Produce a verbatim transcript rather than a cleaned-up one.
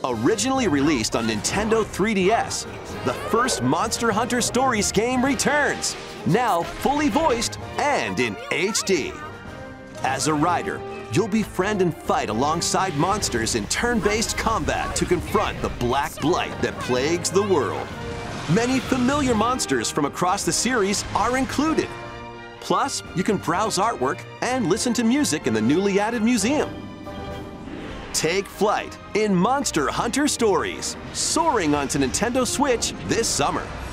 Originally released on Nintendo three D S, the first Monster Hunter Stories game returns, now fully voiced and in H D. As a rider, you'll befriend and fight alongside monsters in turn-based combat to confront the Black Blight that plagues the world. Many familiar monsters from across the series are included. Plus, you can browse artwork and listen to music in the newly added museum. Take flight in Monster Hunter Stories, soaring onto Nintendo Switch this summer.